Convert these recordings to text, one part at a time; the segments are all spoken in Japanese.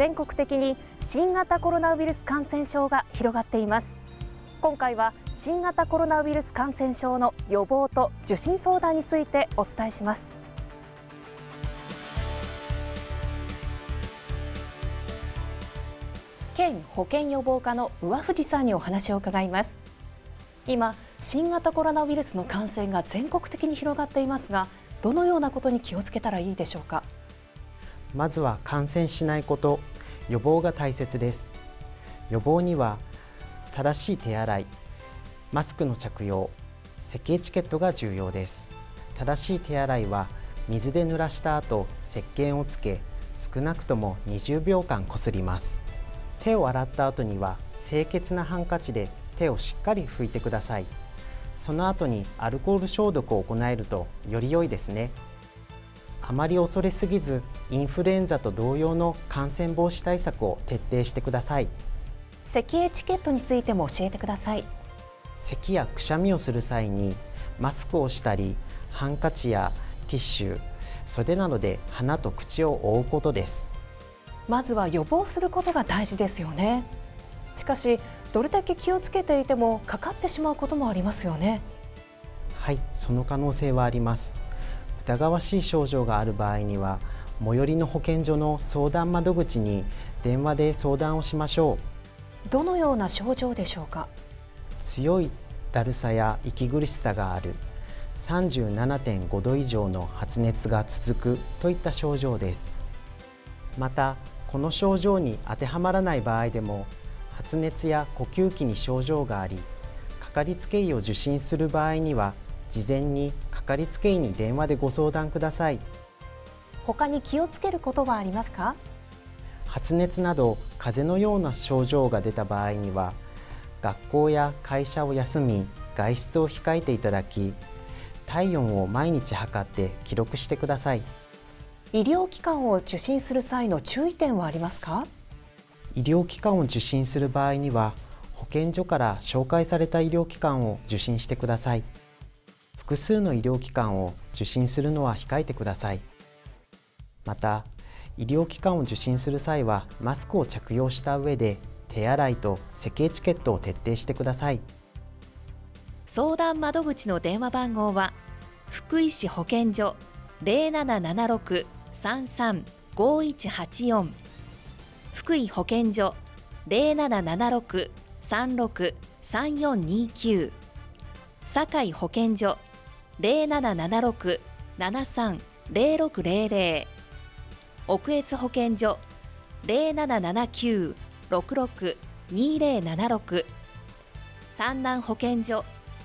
全国的に新型コロナウイルス感染症が広がっています。今回は新型コロナウイルス感染症の予防と受診相談についてお伝えします。県保健予防課の上藤さんにお話を伺います。今、新型コロナウイルスの感染が全国的に広がっていますが、どのようなことに気をつけたらいいでしょうか。 まずは感染しないこと、予防が大切です。予防には正しい手洗い、マスクの着用、咳エチケットが重要です。正しい手洗いは水で濡らした後、石鹸をつけ、少なくとも20秒間こすります。手を洗った後には清潔なハンカチで手をしっかり拭いてください。その後にアルコール消毒を行えるとより良いですね。あまり恐れすぎず、インフルエンザと同様の感染防止対策を徹底してください。 咳エチケットについても教えてください。 咳やくしゃみをする際にマスクをしたり、ハンカチやティッシュ、袖などで鼻と口を覆うことです。 まずは予防することが大事ですよね。しかし、どれだけ気をつけていてもかかってしまうこともありますよね。 はい、その可能性はあります。疑わしい症状がある場合には、最寄りの保健所の相談窓口に電話で相談をしましょう。どのような症状でしょうか。 強いだるさや息苦しさがある、37.5 度以上の発熱が続くといった症状です。また、この症状に当てはまらない場合でも、発熱や呼吸器に症状があり、かかりつけ医を受診する場合には、事前にかかりつけ医に電話でご相談ください。 他に気をつけることはありますか。 発熱など風邪のような症状が出た場合には、学校や会社を休み、外出を控えていただき、体温を毎日測って記録してください。 医療機関を受診する際の注意点はありますか。 医療機関を受診する場合には、保健所から紹介された医療機関を受診してください。複数の医療機関を受診するのは控えてください。また、医療機関を受診する際はマスクを着用した上で、手洗いと咳エチケットを徹底してください。 相談窓口の電話番号は、福井市保健所 0776-335184、福井保健所 0776-363429、堺保健所 0776-730600、奥越保健所 0779-662076、丹南保健所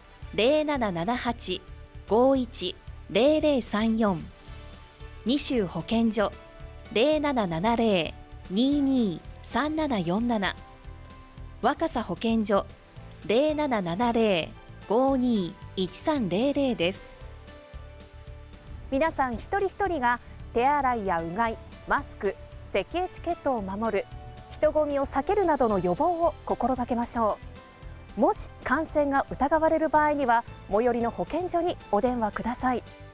0778-510034、二州保健所 0770-223747、若狭保健所 0770-521300です。 皆さん一人一人が手洗いやうがい、マスク、咳エチケットを守る、人混みを避けるなどの予防を心がけましょう。もし感染が疑われる場合には、最寄りの保健所にお電話ください。